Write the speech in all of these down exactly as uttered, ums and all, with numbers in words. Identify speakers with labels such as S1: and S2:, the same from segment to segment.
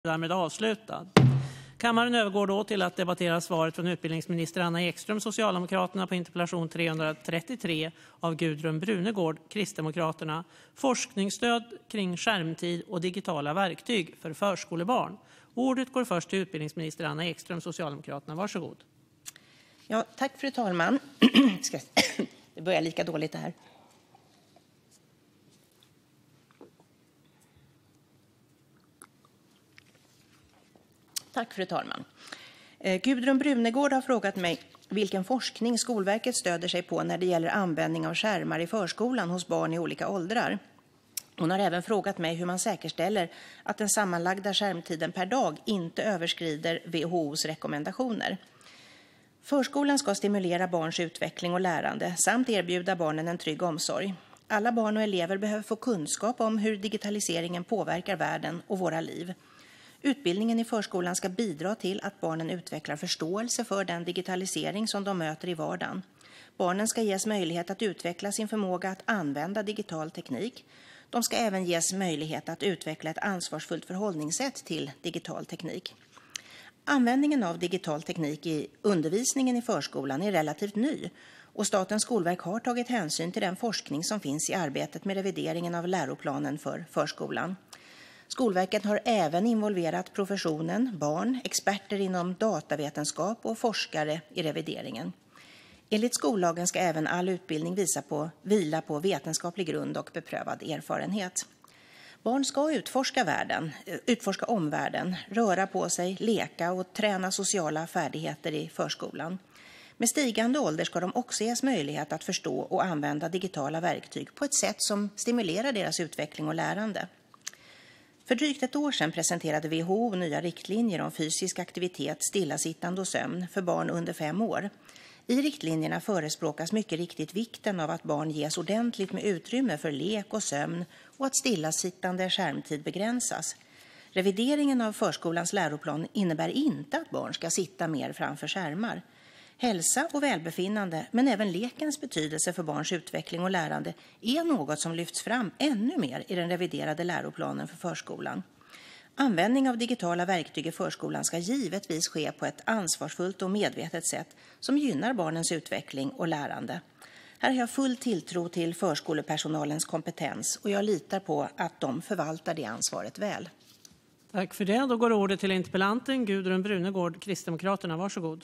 S1: Därmed avslutad. Kammaren övergår då till att debattera svaret från utbildningsminister Anna Ekström, Socialdemokraterna, på interpellation trehundratrettiotre av Gudrun Brunegård, Kristdemokraterna, forskningsstöd kring skärmtid och digitala verktyg för förskolebarn. Ordet går först till utbildningsminister Anna Ekström, Socialdemokraterna. Varsågod.
S2: Ja, tack fru talman. Det börjar lika dåligt det här. Tack fru talman. Gudrun Brunegård har frågat mig vilken forskning Skolverket stöder sig på när det gäller användning av skärmar i förskolan hos barn i olika åldrar. Hon har även frågat mig hur man säkerställer att den sammanlagda skärmtiden per dag inte överskrider W H O:s rekommendationer. Förskolan ska stimulera barns utveckling och lärande samt erbjuda barnen en trygg omsorg. Alla barn och elever behöver få kunskap om hur digitaliseringen påverkar världen och våra liv. Utbildningen i förskolan ska bidra till att barnen utvecklar förståelse för den digitalisering som de möter i vardagen. Barnen ska ges möjlighet att utveckla sin förmåga att använda digital teknik. De ska även ges möjlighet att utveckla ett ansvarsfullt förhållningssätt till digital teknik. Användningen av digital teknik i undervisningen i förskolan är relativt ny och Statens skolverk har tagit hänsyn till den forskning som finns i arbetet med revideringen av läroplanen för förskolan. Skolverket har även involverat professionen, barn, experter inom datavetenskap och forskare i revideringen. Enligt skollagen ska även all utbildning visa på, vila på vetenskaplig grund och beprövad erfarenhet. Barn ska utforska, världen, utforska omvärlden, röra på sig, leka och träna sociala färdigheter i förskolan. Med stigande ålder ska de också ges möjlighet att förstå och använda digitala verktyg på ett sätt som stimulerar deras utveckling och lärande. För drygt ett år sedan presenterade W H O nya riktlinjer om fysisk aktivitet, stillasittande och sömn för barn under fem år. I riktlinjerna förespråkas mycket riktigt vikten av att barn ges ordentligt med utrymme för lek och sömn och att stillasittande skärmtid begränsas. Revideringen av förskolans läroplan innebär inte att barn ska sitta mer framför skärmar. Hälsa och välbefinnande, men även lekens betydelse för barns utveckling och lärande är något som lyfts fram ännu mer i den reviderade läroplanen för förskolan. Användning av digitala verktyg i förskolan ska givetvis ske på ett ansvarsfullt och medvetet sätt som gynnar barnens utveckling och lärande. Här har jag full tilltro till förskolepersonalens kompetens och jag litar på att de förvaltar det ansvaret väl.
S1: Tack för det. Då går ordet till interpellanten Gudrun Brunegård, Kristdemokraterna. Varsågod.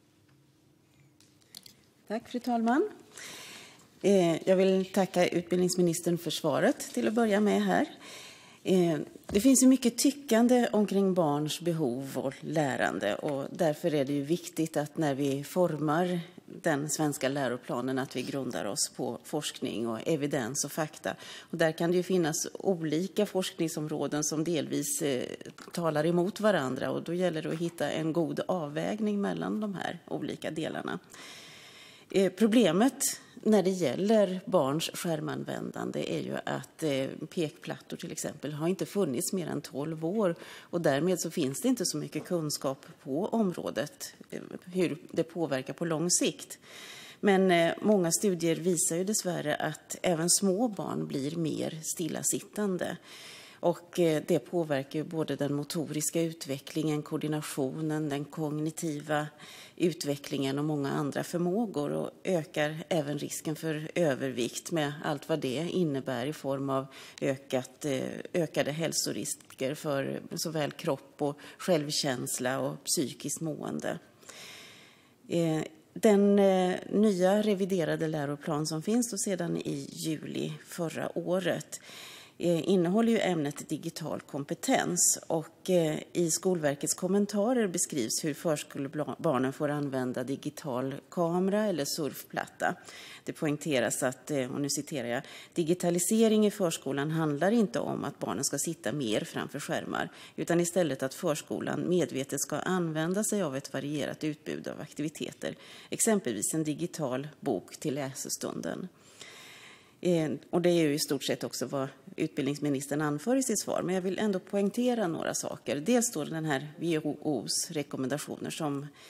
S3: Tack fru talman. Jag vill tacka utbildningsministern för svaret till att börja med här. Det finns ju mycket tyckande omkring barns behov och lärande och därför är det ju viktigt att när vi formar den svenska läroplanen att vi grundar oss på forskning och evidens och fakta. Och där kan det ju finnas olika forskningsområden som delvis eh, talar emot varandra och då gäller det att hitta en god avvägning mellan de här olika delarna. Eh, problemet när det gäller barns skärmanvändande är ju att eh, pekplattor till exempel har inte funnits mer än tolv år och därmed så finns det inte så mycket kunskap på området eh, hur det påverkar på lång sikt. Men eh, många studier visar ju dessvärre att även små barn blir mer stillasittande. Och eh, det påverkar ju både den motoriska utvecklingen, koordinationen, den kognitiva utvecklingen och många andra förmågor och ökar även risken för övervikt med allt vad det innebär i form av ökat, eh, ökade hälsorisker för såväl kropp och självkänsla och psykiskt mående. Eh, Den eh, nya reviderade läroplan som finns då sedan i juli förra året eh, innehåller ju ämnet digital kompetens och eh, i Skolverkets kommentarer beskrivs hur förskolebarnen får använda digital kamera eller surfplatta. Det poängteras att, eh, och nu citerar jag, digitalisering i förskolan handlar inte om att barnen ska sitta mer framför skärmar utan istället att förskolan medvetet ska använda sig av ett varierat utbud av aktiviteter, exempelvis en digital bok till läsestunden. Eh, och det är ju i stort sett också vad utbildningsministern anför i sitt svar, men jag vill ändå poängtera några saker. Dels står den här W H O:s rekommendationer som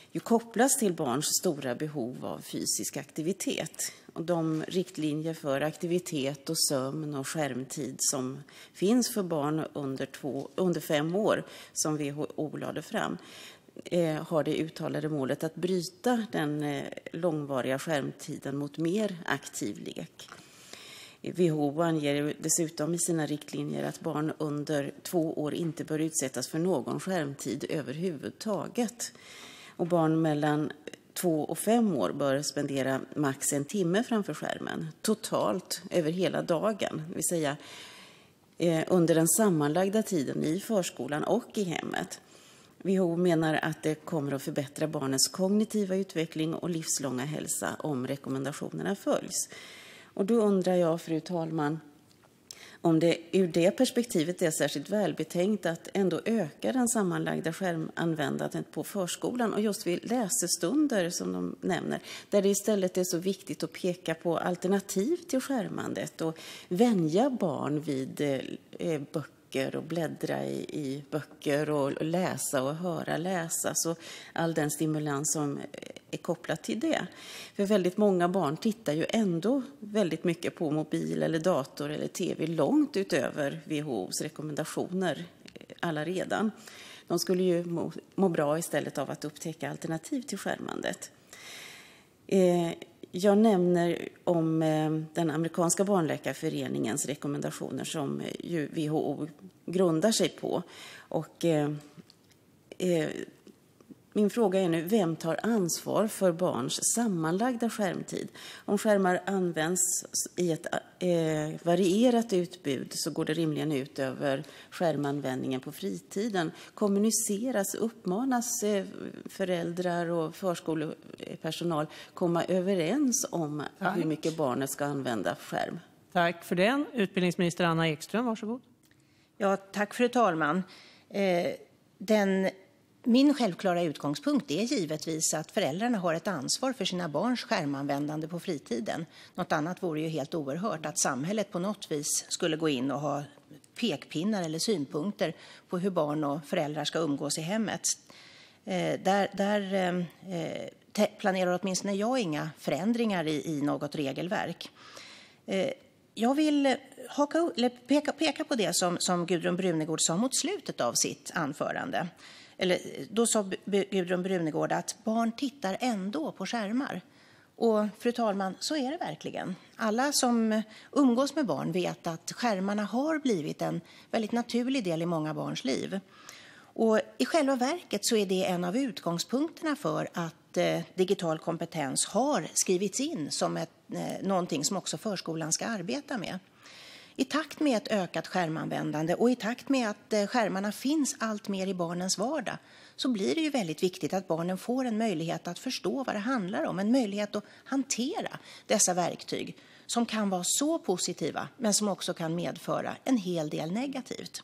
S3: ju kopplas till barns stora behov av fysisk aktivitet. Och de riktlinjer för aktivitet och sömn och skärmtid som finns för barn under, två, under fem år som W H O lade fram eh, har det uttalade målet att bryta den eh, långvariga skärmtiden mot mer aktiv lek. W H O anger dessutom i sina riktlinjer att barn under två år inte bör utsättas för någon skärmtid överhuvudtaget. Och barn mellan två och fem år bör spendera max en timme framför skärmen totalt över hela dagen, det vill säga eh, under den sammanlagda tiden i förskolan och i hemmet. W H O menar att det kommer att förbättra barnens kognitiva utveckling och livslånga hälsa om rekommendationerna följs. Och då undrar jag, fru talman, om det ur det perspektivet är särskilt välbetänkt att ändå öka den sammanlagda skärmanvändandet på förskolan och just vid läsestunder som de nämner, där det istället är så viktigt att peka på alternativ till skärmandet och vänja barn vid eh, böcker och bläddra i, i böcker och läsa och höra läsa, så all den stimulans som är kopplat till det. För väldigt många barn tittar ju ändå väldigt mycket på mobil eller dator eller tv långt utöver W H O:s rekommendationer alla redan. De skulle ju må, må bra istället av att upptäcka alternativ till skärmandet. Eh, jag nämner om eh, den amerikanska barnläkarföreningens rekommendationer som ju W H O grundar sig på. Och eh, eh, min fråga är nu, vem tar ansvar för barns sammanlagda skärmtid? Om skärmar används i ett eh, varierat utbud så går det rimligen ut över skärmanvändningen på fritiden. Kommuniceras, uppmanas eh, föräldrar och förskolepersonal komma överens om Tack. hur mycket barnet ska använda skärm?
S1: Tack för den. Utbildningsminister Anna Ekström, varsågod.
S2: Ja, tack fru talman. Eh, den... Min självklara utgångspunkt är givetvis att föräldrarna har ett ansvar för sina barns skärmanvändande på fritiden. Något annat vore ju helt oerhört, att samhället på något vis skulle gå in och ha pekpinnar eller synpunkter på hur barn och föräldrar ska umgås i hemmet. Eh, där där eh, planerar åtminstone jag inga förändringar i, i något regelverk. Eh, jag vill haka, eller peka, peka på det som, som Gudrun Brunegård sa mot slutet av sitt anförande. Eller, då sa Gudrun Brunegård att barn tittar ändå på skärmar. Och fru talman, så är det verkligen. Alla som umgås med barn vet att skärmarna har blivit en väldigt naturlig del i många barns liv. Och i själva verket så är det en av utgångspunkterna för att eh, digital kompetens har skrivits in som ett, eh, någonting som också förskolan ska arbeta med. I takt med ett ökat skärmanvändande och i takt med att skärmarna finns allt mer i barnens vardag så blir det ju väldigt viktigt att barnen får en möjlighet att förstå vad det handlar om. En möjlighet att hantera dessa verktyg som kan vara så positiva men som också kan medföra en hel del negativt.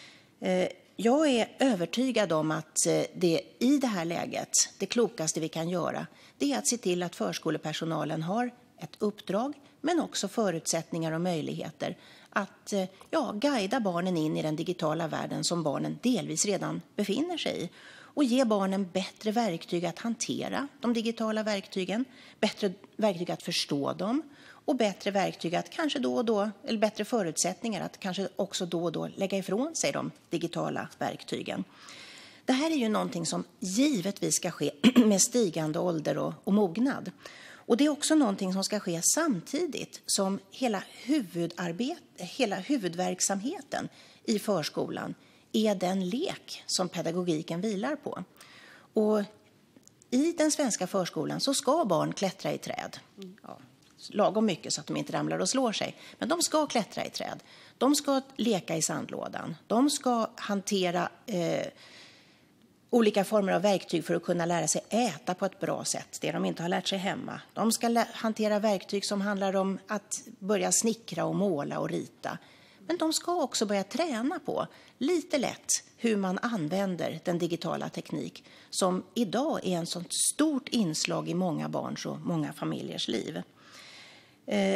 S2: Jag är övertygad om att det i det här läget, det klokaste vi kan göra, det är att se till att förskolepersonalen har ett uppdrag men också förutsättningar och möjligheter att ja, guida barnen in i den digitala världen som barnen delvis redan befinner sig i och ge barnen bättre verktyg att hantera de digitala verktygen, bättre verktyg att förstå dem och bättre verktyg att kanske då och då, eller bättre förutsättningar att kanske också då och då lägga ifrån sig de digitala verktygen. Det här är ju någonting som givetvis ska ske med stigande ålder och, och mognad. Och det är också någonting som ska ske samtidigt som hela, huvudarbete, hela huvudverksamheten i förskolan är den lek som pedagogiken vilar på. Och i den svenska förskolan så ska barn klättra i träd. Ja, lagom mycket så att de inte ramlar och slår sig. Men de ska klättra i träd. De ska leka i sandlådan. De ska hantera eh, olika former av verktyg för att kunna lära sig äta på ett bra sätt, det de inte har lärt sig hemma. De ska lä- hantera verktyg som handlar om att börja snickra och måla och rita. Men de ska också börja träna på, lite lätt, hur man använder den digitala teknik som idag är en sånt stort inslag i många barns och många familjers liv. Eh,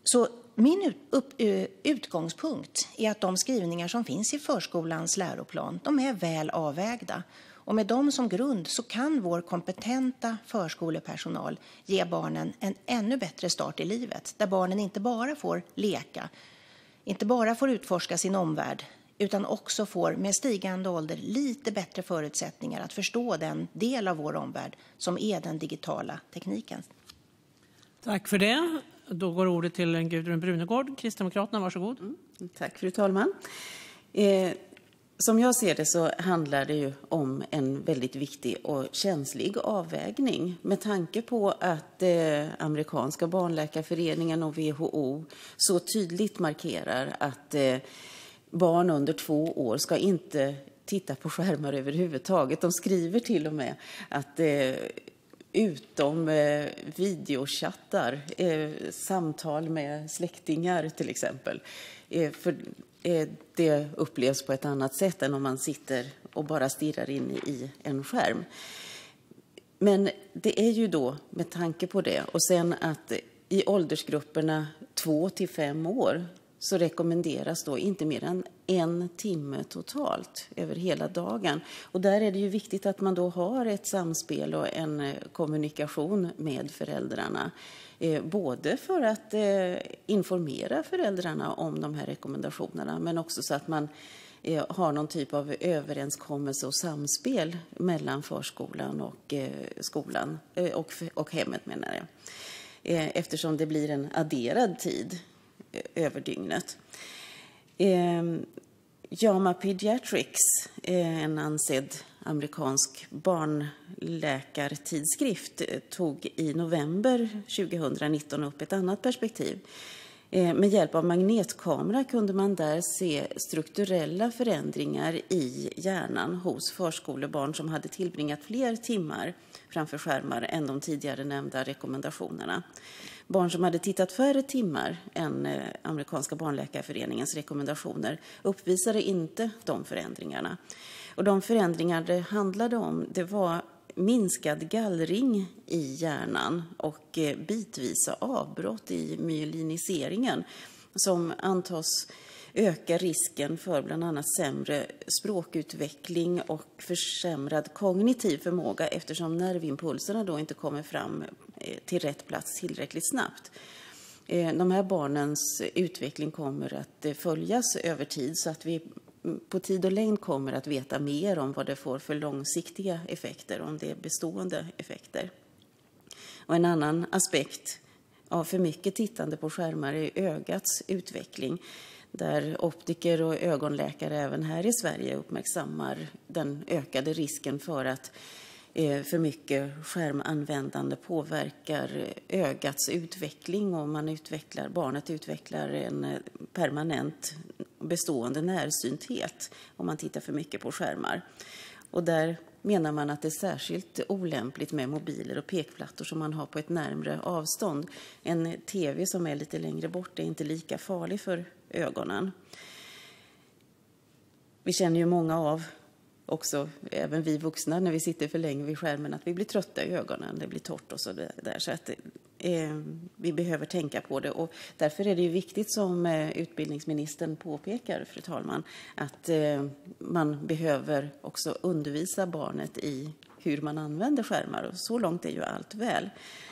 S2: Så min ut, upp, utgångspunkt är att de skrivningar som finns i förskolans läroplan, de är väl avvägda. Och med dem som grund så kan vår kompetenta förskolepersonal ge barnen en ännu bättre start i livet. Där barnen inte bara får leka, inte bara får utforska sin omvärld, utan också får med stigande ålder lite bättre förutsättningar att förstå den del av vår omvärld som är den digitala tekniken.
S1: Tack för det. Då går ordet till Gudrun Brunegård, Kristdemokraterna. Varsågod.
S3: Mm, tack fru talman. Eh, som jag ser det så handlar det ju om en väldigt viktig och känslig avvägning med tanke på att eh, amerikanska barnläkarföreningen och W H O så tydligt markerar att eh, barn under två år ska inte titta på skärmar överhuvudtaget. De skriver till och med att eh, utom eh, videochattar, eh, samtal med släktingar till exempel. Eh, för eh, det upplevs på ett annat sätt än om man sitter och bara stirrar in i en skärm. Men det är ju då med tanke på det och sen att i åldersgrupperna två till fem år så rekommenderas då inte mer än en timme totalt över hela dagen. Och där är det ju viktigt att man då har ett samspel och en kommunikation med föräldrarna. Eh, både för att eh, informera föräldrarna om de här rekommendationerna men också så att man eh, har någon typ av överenskommelse och samspel mellan förskolan och eh, skolan eh, och, och hemmet menar jag. Eh, eftersom det blir en adderad tid över dygnet. Eh, JAMA Pediatrics, eh, en ansedd amerikansk barnläkartidskrift, eh, tog i november tjugohundranitton upp ett annat perspektiv. Eh, med hjälp av magnetkamera kunde man där se strukturella förändringar i hjärnan hos förskolebarn som hade tillbringat fler timmar framför skärmar än de tidigare nämnda rekommendationerna. Barn som hade tittat färre timmar än eh, amerikanska barnläkarföreningens rekommendationer uppvisade inte de förändringarna. Och de förändringar det handlade om det var minskad gallring i hjärnan och eh, bitvisa avbrott i myeliniseringen som antas öka risken för bland annat sämre språkutveckling och försämrad kognitiv förmåga eftersom nervimpulserna då inte kommer fram till rätt plats tillräckligt snabbt. De här barnens utveckling kommer att följas över tid så att vi på tid och längd kommer att veta mer om vad det får för långsiktiga effekter, om det är bestående effekter. Och en annan aspekt av för mycket tittande på skärmar är ögats utveckling, där optiker och ögonläkare även här i Sverige uppmärksammar den ökade risken för att för mycket skärmanvändande påverkar ögats utveckling och man utvecklar, barnet utvecklar en permanent bestående närsynthet om man tittar för mycket på skärmar. Och där menar man att det är särskilt olämpligt med mobiler och pekplattor som man har på ett närmare avstånd. En tv som är lite längre bort är inte lika farlig för ögonen. Vi känner ju många av också, även vi vuxna, när vi sitter för länge vid skärmen, att vi blir trötta i ögonen, det blir torrt och så där. Så att eh, vi behöver tänka på det och därför är det ju viktigt som eh, utbildningsministern påpekar, fru talman, att eh, man behöver också undervisa barnet i hur man använder skärmar och så långt är ju allt väl.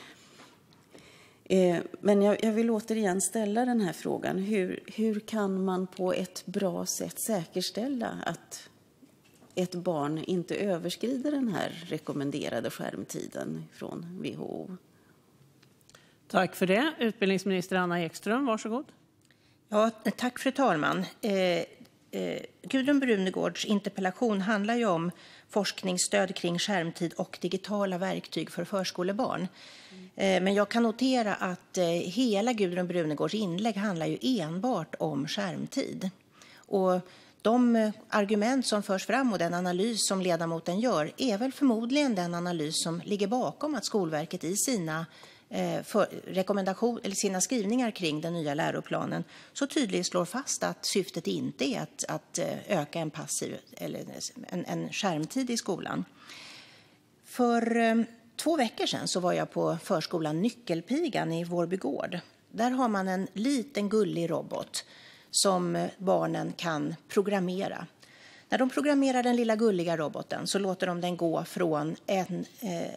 S3: Eh, men jag, jag vill återigen ställa den här frågan, hur, hur kan man på ett bra sätt säkerställa att ett barn inte överskrider den här rekommenderade skärmtiden från W H O?
S1: Tack för det. Utbildningsminister Anna Ekström, varsågod.
S2: Ja, tack fru talman. Eh, eh, Gudrun Brunegårds interpellation handlar ju om forskningsstöd kring skärmtid och digitala verktyg för förskolebarn. Eh, men jag kan notera att eh, hela Gudrun Brunegårds inlägg handlar ju enbart om skärmtid. Och de argument som förs fram och den analys som ledamoten gör är väl förmodligen den analys som ligger bakom att Skolverket i sina, eh, för, rekommendation, eller sina skrivningar kring den nya läroplanen så tydligt slår fast att syftet inte är att, att öka en passiv eller en, en skärmtid i skolan. För eh, två veckor sedan så var jag på förskolan Nyckelpigan i Vårbygård. Där har man en liten gullig robot som barnen kan programmera. När de programmerar den lilla gulliga roboten så låter de den gå från en,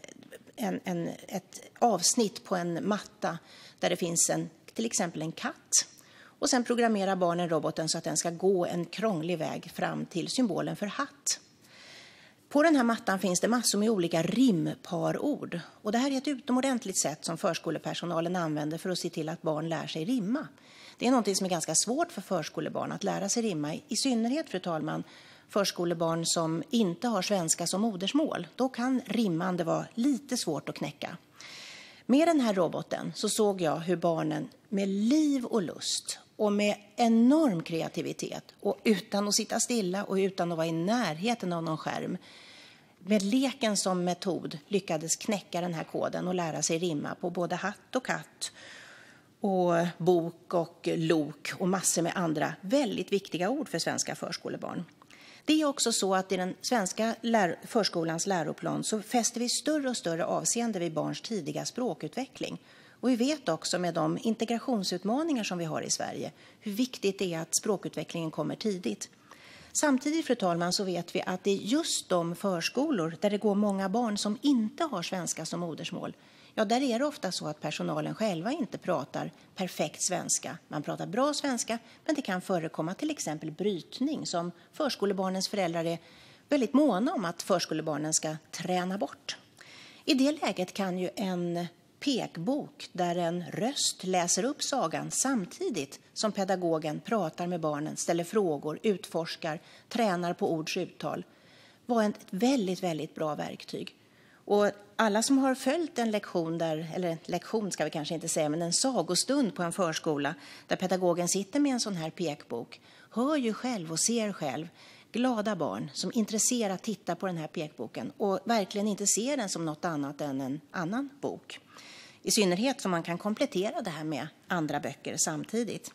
S2: en, en, ett avsnitt på en matta där det finns en, till exempel en katt. Och sen programmerar barnen roboten så att den ska gå en krånglig väg fram till symbolen för hatt. På den här mattan finns det massor med olika rimparord. Och det här är ett utomordentligt sätt som förskolepersonalen använder för att se till att barn lär sig rimma. Det är något som är ganska svårt för förskolebarn att lära sig rimma. I synnerhet, fru talman, förskolebarn som inte har svenska som modersmål. Då kan rimmande vara lite svårt att knäcka. Med den här roboten så såg jag hur barnen med liv och lust och med enorm kreativitet och utan att sitta stilla och utan att vara i närheten av någon skärm, med leken som metod lyckades knäcka den här koden och lära sig rimma på både hatt och katt och bok och lok och massor med andra väldigt viktiga ord för svenska förskolebarn. Det är också så att i den svenska lär- förskolans läroplan så fäster vi större och större avseende vid barns tidiga språkutveckling. Och vi vet också med de integrationsutmaningar som vi har i Sverige hur viktigt det är att språkutvecklingen kommer tidigt. Samtidigt, fru talman, så vet vi att det är just de förskolor där det går många barn som inte har svenska som modersmål. Ja, där är det ofta så att personalen själva inte pratar perfekt svenska. Man pratar bra svenska, men det kan förekomma till exempel brytning som förskolebarnens föräldrar är väldigt måna om att förskolebarnen ska träna bort. I det läget kan ju en pekbok där en röst läser upp sagan samtidigt som pedagogen pratar med barnen, ställer frågor, utforskar, tränar på ords uttal, var ett väldigt, väldigt bra verktyg. Och alla som har följt en lektion där, eller en lektion ska vi kanske inte säga, men en sagostund på en förskola där pedagogen sitter med en sån här pekbok, hör ju själv och ser själv glada barn som intresserat tittar på den här pekboken och verkligen inte ser den som något annat än en annan bok. I synnerhet som man kan komplettera det här med andra böcker samtidigt.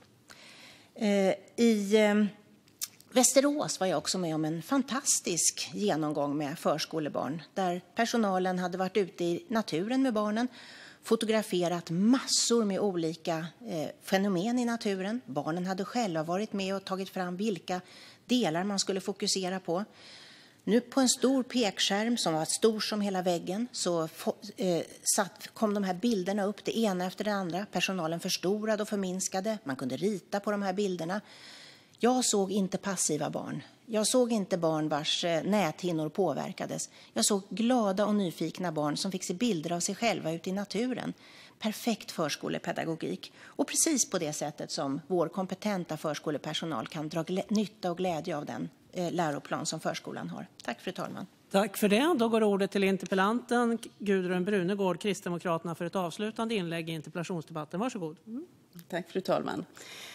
S2: I Västerås var jag också med om en fantastisk genomgång med förskolebarn där personalen hade varit ute i naturen med barnen, fotograferat massor med olika eh, fenomen i naturen. Barnen hade själva varit med och tagit fram vilka delar man skulle fokusera på. Nu på en stor pekskärm som var stor som hela väggen så eh, satt, kom de här bilderna upp, det ena efter det andra. Personalen förstorade och förminskade. Man kunde rita på de här bilderna. Jag såg inte passiva barn. Jag såg inte barn vars näthinnor påverkades. Jag såg glada och nyfikna barn som fick se bilder av sig själva ute i naturen. Perfekt förskolepedagogik. Och precis på det sättet som vår kompetenta förskolepersonal kan dra nytta och glädje av den eh, läroplan som förskolan har. Tack, fru talman.
S1: Tack för det. Då går ordet till interpellanten Gudrun Brunegård, Kristdemokraterna, för ett avslutande inlägg i interpellationsdebatten. Varsågod. Mm.
S3: Tack, fru talman.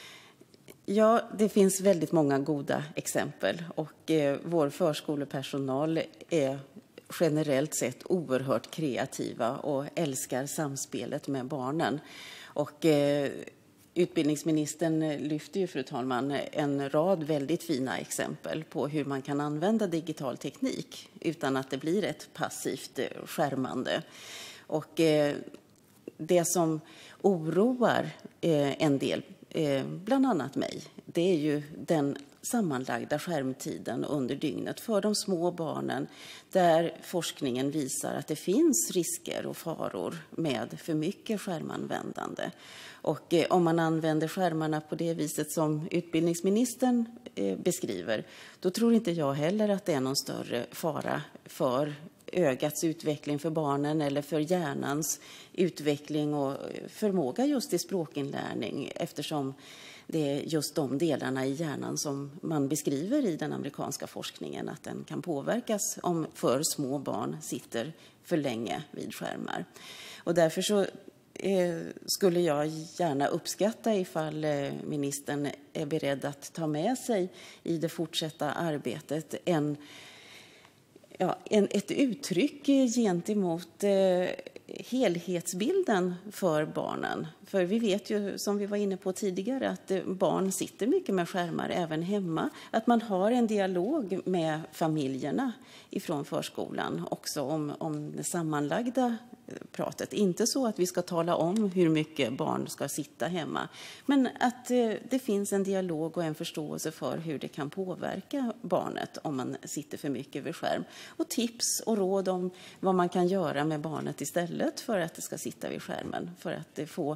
S3: Ja, det finns väldigt många goda exempel och eh, vår förskolepersonal är generellt sett oerhört kreativa och älskar samspelet med barnen. Och eh, utbildningsministern lyfter ju, fru talman, en rad väldigt fina exempel på hur man kan använda digital teknik utan att det blir ett passivt eh, skärmande. Och eh, det som oroar eh, en del, eh, bland annat mig, det är ju den sammanlagda skärmtiden under dygnet för de små barnen, där forskningen visar att det finns risker och faror med för mycket skärmanvändande. Och eh, om man använder skärmarna på det viset som utbildningsministern eh, beskriver, då tror inte jag heller att det är någon större fara för ögats utveckling för barnen eller för hjärnans utveckling och förmåga just till språkinlärning, eftersom det är just de delarna i hjärnan som man beskriver i den amerikanska forskningen att den kan påverkas om för små barn sitter för länge vid skärmar. Och därför så eh, skulle jag gärna uppskatta ifall eh, ministern är beredd att ta med sig i det fortsatta arbetet en Ja, en, ett uttryck gentemot eh, helhetsbilden för barnen. För vi vet ju, som vi var inne på tidigare, att barn sitter mycket med skärmar även hemma. Att man har en dialog med familjerna ifrån förskolan också om, om det sammanlagda pratet. Inte så att vi ska tala om hur mycket barn ska sitta hemma, men att det finns en dialog och en förståelse för hur det kan påverka barnet om man sitter för mycket vid skärm. Och tips och råd om vad man kan göra med barnet istället för att det ska sitta vid skärmen, för att det får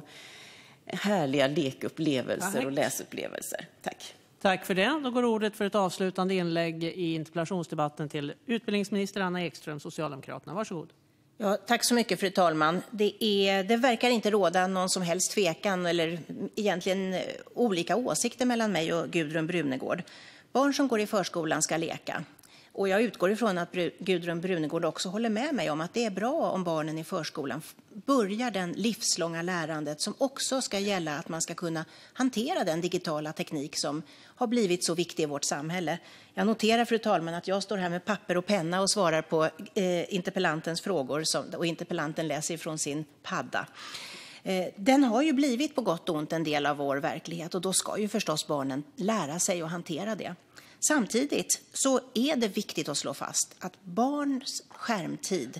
S3: härliga lekupplevelser
S1: Tack.
S3: och läsupplevelser. Tack.
S1: Tack för det. Då går ordet för ett avslutande inlägg i interpellationsdebatten till utbildningsminister Anna Ekström, Socialdemokraterna. Varsågod.
S2: Ja, tack så mycket, fru talman. Det, är, det verkar inte råda någon som helst tvekan eller egentligen olika åsikter mellan mig och Gudrun Brunegård. Barn som går i förskolan ska leka. Och jag utgår ifrån att Gudrun Brunegård också håller med mig om att det är bra om barnen i förskolan börjar den livslånga lärandet som också ska gälla att man ska kunna hantera den digitala teknik som har blivit så viktig i vårt samhälle. Jag noterar, fru talman, att jag står här med papper och penna och svarar på eh, interpellantens frågor som, och interpellanten läser från sin padda. Eh, den har ju blivit på gott och ont en del av vår verklighet och då ska ju förstås barnen lära sig att hantera det. Samtidigt så är det viktigt att slå fast att barns skärmtid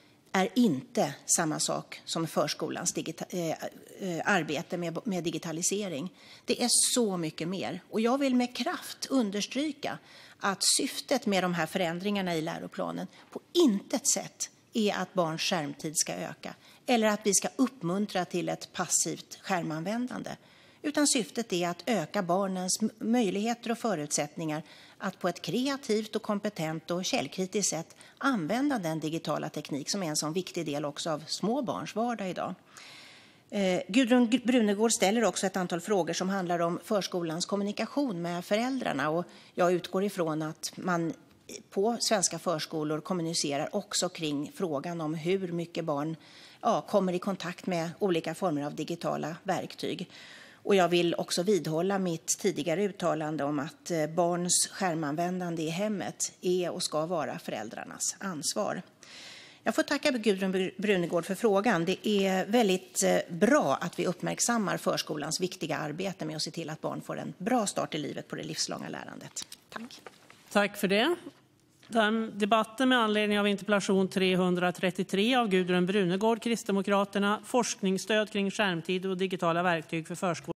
S2: är inte samma sak som förskolans digita- äh, arbete med, med digitalisering. Det är så mycket mer. Och jag vill med kraft understryka att syftet med de här förändringarna i läroplanen på intet sätt är att barns skärmtid ska öka eller att vi ska uppmuntra till ett passivt skärmanvändande. Utan syftet är att öka barnens möjligheter och förutsättningar att på ett kreativt och kompetent och källkritiskt sätt använda den digitala teknik som är en sån viktig del också av små barns vardag idag. Eh, Gudrun Brunegård ställer också ett antal frågor som handlar om förskolans kommunikation med föräldrarna och jag utgår ifrån att man på svenska förskolor kommunicerar också kring frågan om hur mycket barn ja, kommer i kontakt med olika former av digitala verktyg. Och jag vill också vidhålla mitt tidigare uttalande om att barns skärmanvändande i hemmet är och ska vara föräldrarnas ansvar. Jag får tacka Gudrun Brunegård för frågan. Det är väldigt bra att vi uppmärksammar förskolans viktiga arbete med att se till att barn får en bra start i livet på det livslånga lärandet. Tack.
S1: Tack för det. Den debatten med anledning av interpellation trehundratrettiotre av Gudrun Brunegård, Kristdemokraterna, forskningsstöd kring skärmtid och digitala verktyg för förskolan.